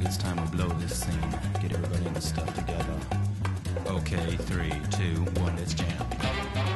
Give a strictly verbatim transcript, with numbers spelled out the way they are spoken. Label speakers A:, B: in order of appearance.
A: think it's time to blow this scene. Get everybody in the stuff together. Okay, three, two, one, let's jam.